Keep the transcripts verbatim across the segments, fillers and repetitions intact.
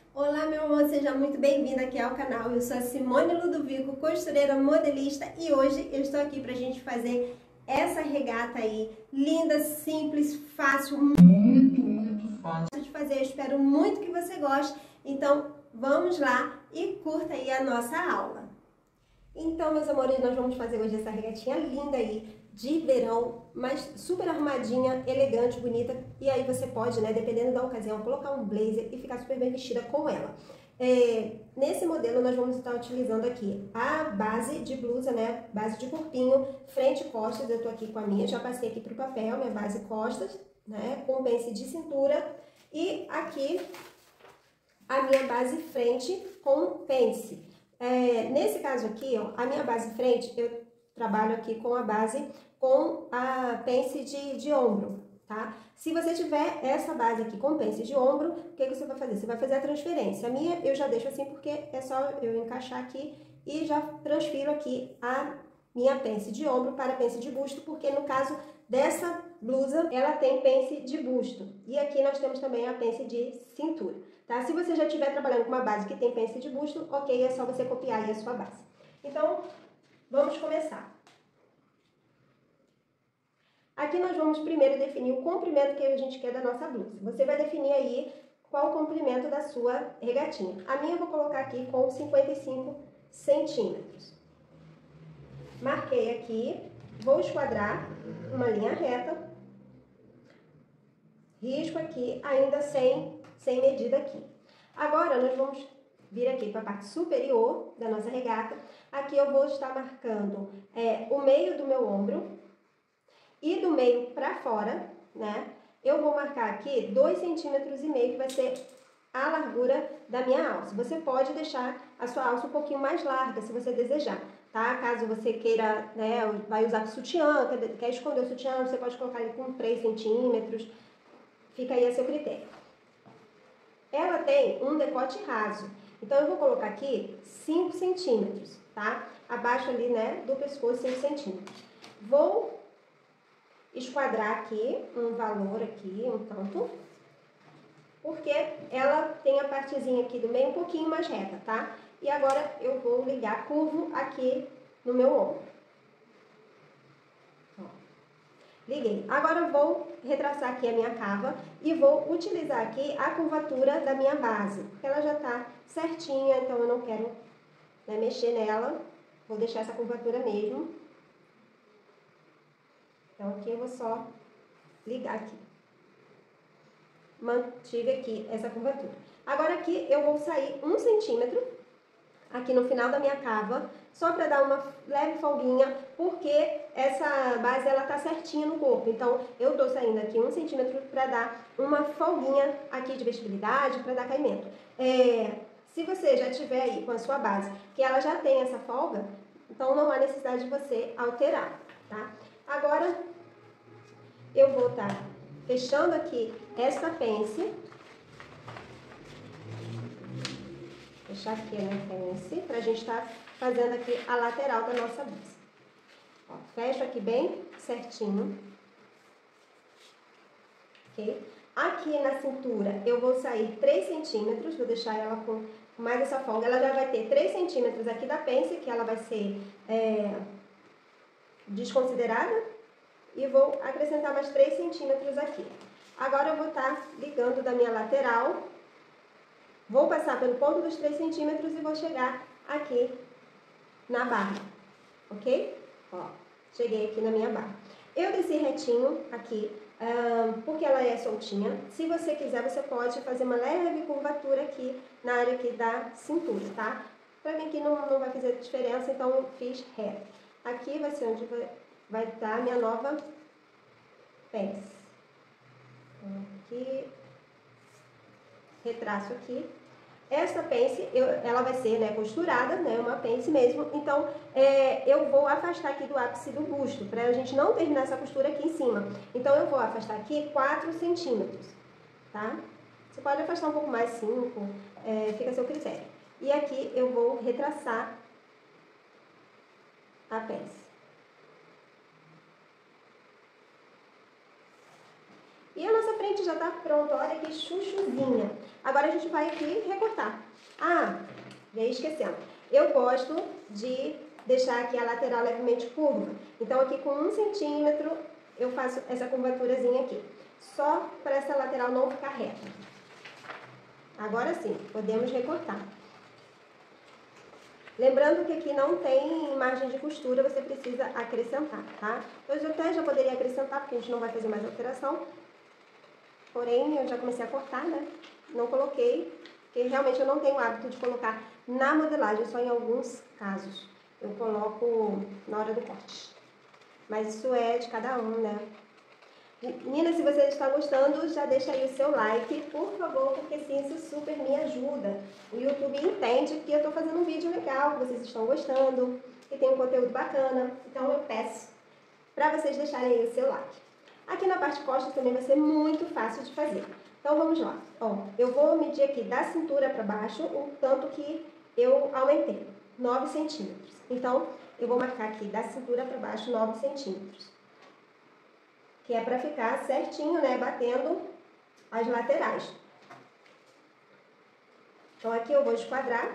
Olá, meu amor, seja muito bem-vinda aqui ao canal. Eu sou a Simone Ludovico, costureira modelista, e hoje eu estou aqui pra gente fazer essa regata aí, linda, simples, fácil, muito, muito fácil de fazer. Eu espero muito que você goste, então vamos lá e curta aí a nossa aula. Então, meus amores, nós vamos fazer hoje essa regatinha linda aí, de verão, mas super arrumadinha, elegante, bonita. E aí você pode, né, dependendo da ocasião, colocar um blazer e ficar super bem vestida com ela. É, nesse modelo nós vamos estar utilizando aqui a base de blusa, né, base de corpinho, frente e costas. Eu tô aqui com a minha, já passei aqui pro papel, minha base costas, né, com pence de cintura. E aqui a minha base frente com pence. É, nesse caso aqui, ó, a minha base frente, eu trabalho aqui com a base com a pence de, de ombro, tá? Se você tiver essa base aqui com pence de ombro, o que, que você vai fazer? Você vai fazer a transferência. A minha eu já deixo assim porque é só eu encaixar aqui e já transfiro aqui a minha pence de ombro para a pence de busto, porque no caso dessa blusa, ela tem pence de busto. E aqui nós temos também a pence de cintura, tá? Se você já estiver trabalhando com uma base que tem pence de busto, ok, é só você copiar aí a sua base. Então, vamos começar. Aqui nós vamos primeiro definir o comprimento que a gente quer da nossa blusa. Você vai definir aí qual o comprimento da sua regatinha. A minha eu vou colocar aqui com cinquenta e cinco centímetros. Marquei aqui, vou esquadrar uma linha reta, risco aqui, ainda sem, sem medida aqui. Agora, nós vamos vir aqui para a parte superior da nossa regata. Aqui eu vou estar marcando é, o meio do meu ombro e do meio para fora, né? Eu vou marcar aqui dois centímetros e meio, que vai ser a largura da minha alça. Você pode deixar a sua alça um pouquinho mais larga, se você desejar, tá? Caso você queira, né, vai usar sutiã, quer, quer esconder o sutiã, você pode colocar ele com três centímetros, fica aí a seu critério. Ela tem um decote raso, então eu vou colocar aqui cinco centímetros, tá? Abaixo ali, né, do pescoço, cinco centímetros. Vou esquadrar aqui um valor aqui, um tanto, porque ela tem a partezinha aqui do meio um pouquinho mais reta, tá? E agora eu vou ligar curvo aqui no meu ombro. Ó, liguei. Agora eu vou retraçar aqui a minha cava e vou utilizar aqui a curvatura da minha base, porque ela já tá certinha, então eu não quero, né, mexer nela. Vou deixar essa curvatura mesmo. Então aqui eu vou só ligar aqui. Mantive aqui essa curvatura. Agora aqui eu vou sair um centímetro, aqui no final da minha cava, só para dar uma leve folguinha, porque essa base ela tá certinha no corpo. Então eu tô saindo aqui um centímetro para dar uma folguinha aqui de vestibilidade, para dar caimento. É, se você já tiver aí com a sua base, que ela já tem essa folga, então não há necessidade de você alterar, tá? Agora eu vou estar tá fechando aqui esta pence, fechar aqui a minha pence, pra gente estar tá fazendo aqui a lateral da nossa blusa. Ó, fecho aqui bem certinho, ok? Aqui na cintura eu vou sair três centímetros, vou deixar ela com mais essa folga. Ela já vai ter três centímetros aqui da pence, que ela vai ser é, desconsiderada, e vou acrescentar mais três centímetros aqui. Agora eu vou estar ligando da minha lateral, vou passar pelo ponto dos três centímetros e vou chegar aqui na barra, ok? Ó, cheguei aqui na minha barra. Eu desci retinho aqui, um, porque ela é soltinha. Se você quiser, você pode fazer uma leve curvatura aqui na área aqui da cintura, tá? Pra mim aqui não, não vai fazer diferença, então eu fiz reto. Aqui vai ser onde vai, vai estar a minha nova pence. Aqui, retraço aqui. Esta pence, eu, ela vai ser, né, costurada, né, uma pence mesmo. Então, é, eu vou afastar aqui do ápice do busto, pra a gente não terminar essa costura aqui em cima. Então, eu vou afastar aqui quatro centímetros, tá? Você pode afastar um pouco mais, cinco, é, fica a seu critério. E aqui eu vou retraçar a pence. E a nossa frente já está pronta, olha que chuchuzinha. Agora a gente vai aqui recortar. Ah, veio esquecendo. Eu gosto de deixar aqui a lateral levemente curva. Então aqui com um centímetro eu faço essa curvaturazinha aqui. Só para essa lateral não ficar reta. Agora sim, podemos recortar. Lembrando que aqui não tem margem de costura, você precisa acrescentar, tá? Eu até já poderia acrescentar, porque a gente não vai fazer mais alteração. Porém, eu já comecei a cortar, né? Não coloquei, porque realmente eu não tenho o hábito de colocar na modelagem, só em alguns casos. Eu coloco na hora do corte. Mas isso é de cada um, né? Meninas, se você está gostando, já deixa aí o seu like, por favor, porque sim, isso super me ajuda. O YouTube entende que eu estou fazendo um vídeo legal, que vocês estão gostando, que tem um conteúdo bacana. Então eu peço para vocês deixarem aí o seu like. Aqui na parte costa também vai ser muito fácil de fazer. Então vamos lá. Ó, eu vou medir aqui da cintura para baixo o tanto que eu aumentei, nove centímetros. Então eu vou marcar aqui da cintura para baixo nove centímetros. Que é para ficar certinho, né, batendo as laterais. Então aqui eu vou esquadrar.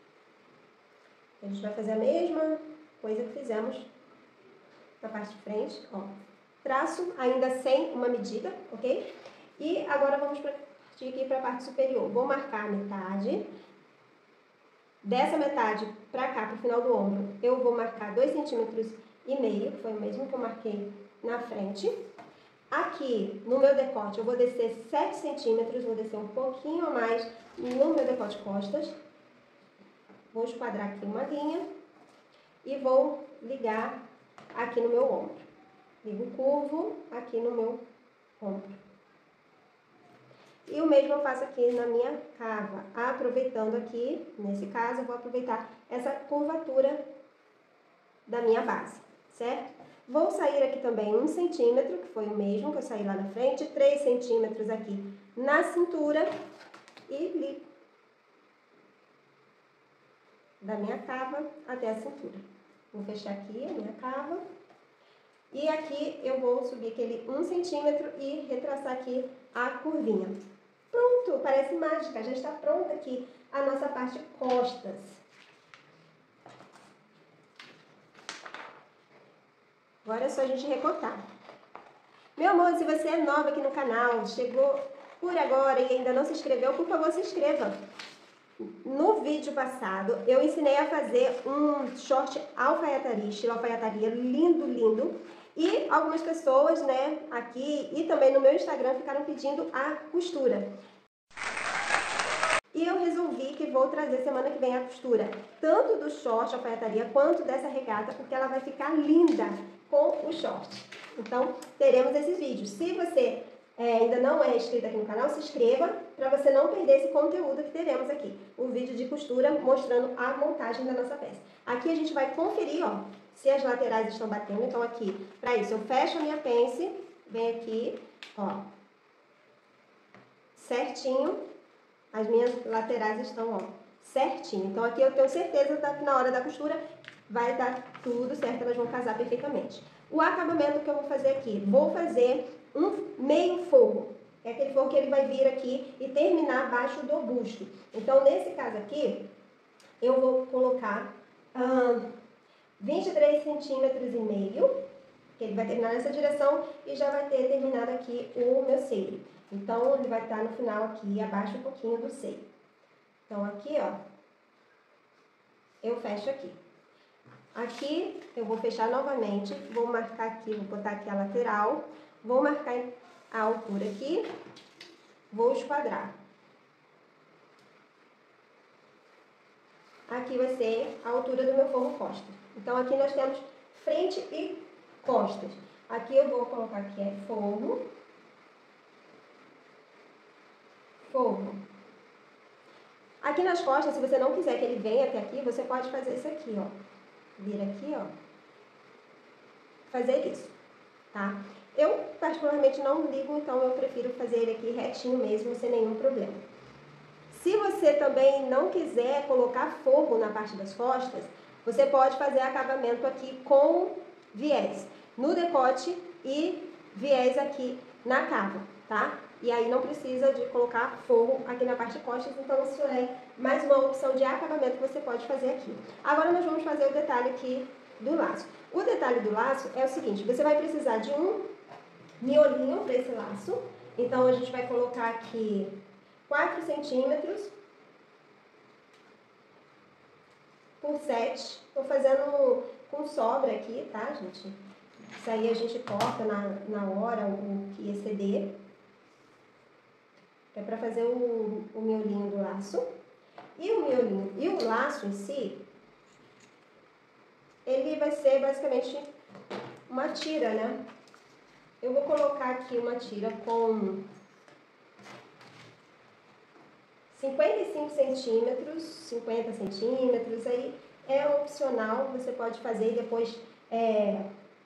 A gente vai fazer a mesma coisa que fizemos na parte de frente, ó. Traço ainda sem uma medida, ok? E agora vamos partir aqui para a parte superior. Vou marcar a metade. Dessa metade para cá, para o final do ombro, eu vou marcar dois centímetros e meio, que foi o mesmo que eu marquei na frente. Aqui, no meu decote, eu vou descer sete centímetros, vou descer um pouquinho a mais no meu decote costas. Vou esquadrar aqui uma linha e vou ligar aqui no meu ombro. Ligo curvo aqui no meu ombro. E o mesmo eu faço aqui na minha cava, aproveitando aqui, nesse caso, eu vou aproveitar essa curvatura da minha base, certo? Vou sair aqui também um centímetro, que foi o mesmo que eu saí lá na frente, três centímetros aqui na cintura e ligo da minha cava até a cintura. Vou fechar aqui a minha cava e aqui eu vou subir aquele um centímetro e retraçar aqui a curvinha. Pronto, parece mágica, já está pronta aqui a nossa parte costas. Agora é só a gente recortar. Meu amor, se você é nova aqui no canal, chegou por agora e ainda não se inscreveu, por favor, se inscreva. No vídeo passado, eu ensinei a fazer um short alfaiataria, estilo alfaiataria, lindo, lindo. E algumas pessoas, né, aqui e também no meu Instagram ficaram pedindo a costura. E eu resolvi que vou trazer semana que vem a costura, tanto do short alfaiataria quanto dessa regata, porque ela vai ficar linda com o short. Então, teremos esses vídeos. Se você é, ainda não é inscrito aqui no canal, se inscreva para você não perder esse conteúdo que teremos aqui. O vídeo de costura mostrando a montagem da nossa peça. Aqui a gente vai conferir, ó, se as laterais estão batendo. Então aqui, para isso, eu fecho a minha pence, venho aqui, ó, certinho. As minhas laterais estão, ó, certinho. Então aqui eu tenho certeza que na hora da costura vai dar tudo certo, elas vão casar perfeitamente. O acabamento que eu vou fazer aqui, vou fazer um meio forro. É aquele forro que ele vai vir aqui e terminar abaixo do busto. Então nesse caso aqui, eu vou colocar hum, vinte e três centímetros e meio, que ele vai terminar nessa direção e já vai ter terminado aqui o meu seio. Então, ele vai estar no final aqui, abaixo um pouquinho do seio. Então, aqui, ó, eu fecho aqui. Aqui, eu vou fechar novamente, vou marcar aqui, vou botar aqui a lateral, vou marcar a altura aqui, vou esquadrar. Aqui vai ser a altura do meu forro costa. Então, aqui nós temos frente e costas. Aqui eu vou colocar aqui é forro. Forro. Aqui nas costas, se você não quiser que ele venha até aqui, você pode fazer isso aqui, ó. Vir aqui, ó. Fazer isso, tá? Eu, particularmente, não ligo, então eu prefiro fazer ele aqui retinho mesmo, sem nenhum problema. Se você também não quiser colocar forro na parte das costas, você pode fazer acabamento aqui com viés no decote e viés aqui na cava. tá? E aí não precisa de colocar forro aqui na parte de costas, então isso é mais uma opção de acabamento que você pode fazer aqui. Agora nós vamos fazer o detalhe aqui do laço. O detalhe do laço é o seguinte, você vai precisar de um miolinho para esse laço, então a gente vai colocar aqui quatro centímetros por sete, estou fazendo com sobra aqui, tá, gente? Isso aí a gente corta na, na hora o que exceder. É para fazer o, o miolinho do laço. E o miolinho e o laço em si, ele vai ser basicamente uma tira, né? Eu vou colocar aqui uma tira com cinquenta e cinco centímetros, cinquenta centímetros, aí é opcional, você pode fazer e depois é,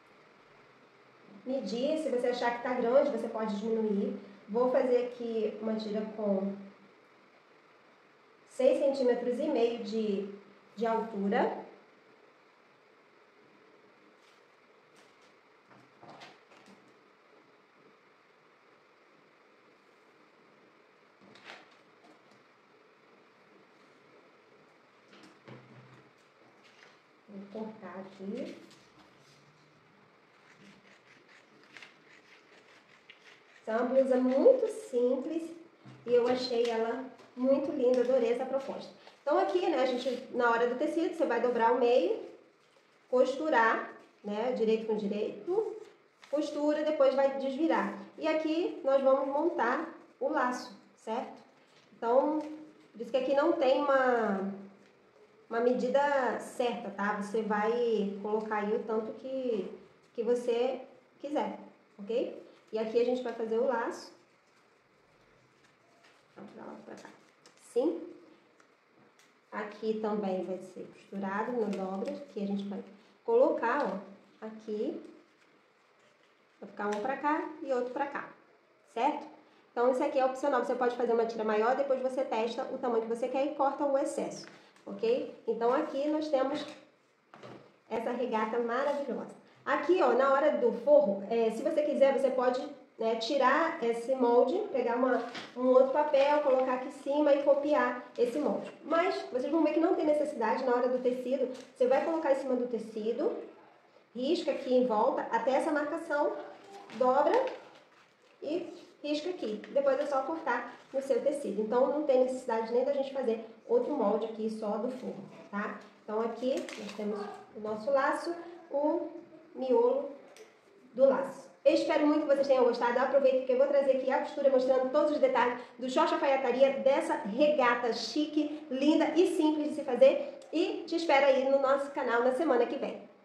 medir, se você achar que está grande, você pode diminuir. Vou fazer aqui uma tira com seis centímetros e meio de, de altura. Vou cortar aqui. Essa é uma blusa muito simples e eu achei ela muito linda, adorei essa proposta. Então aqui, né, a gente, na hora do tecido, você vai dobrar o meio, costurar, né, direito com direito, costura, depois vai desvirar. E aqui nós vamos montar o laço, certo? Então, por isso que aqui não tem uma, uma medida certa, tá? Você vai colocar aí o tanto que, que você quiser, ok? E aqui a gente vai fazer o laço. Vamos pra lá, pra cá. Assim. Aqui também vai ser costurado na dobra, que a gente vai colocar, ó, aqui. Vai ficar um pra cá e outro pra cá, certo? Então, isso aqui é opcional. Você pode fazer uma tira maior, depois você testa o tamanho que você quer e corta o excesso, ok? Então, aqui nós temos essa regata maravilhosa. Aqui, ó, na hora do forro, é, se você quiser, você pode, né, tirar esse molde, pegar uma, um outro papel, colocar aqui em cima e copiar esse molde. Mas, vocês vão ver que não tem necessidade, na hora do tecido, você vai colocar em cima do tecido, risca aqui em volta, até essa marcação, dobra e risca aqui. Depois é só cortar no seu tecido. Então, não tem necessidade nem da gente fazer outro molde aqui só do forro, tá? Então, aqui nós temos o nosso laço, o miolo do laço. Eu espero muito que vocês tenham gostado. Eu aproveito que eu vou trazer aqui a costura mostrando todos os detalhes do Xoxa Alfaiataria, dessa regata chique, linda e simples de se fazer. E te espero aí no nosso canal na semana que vem.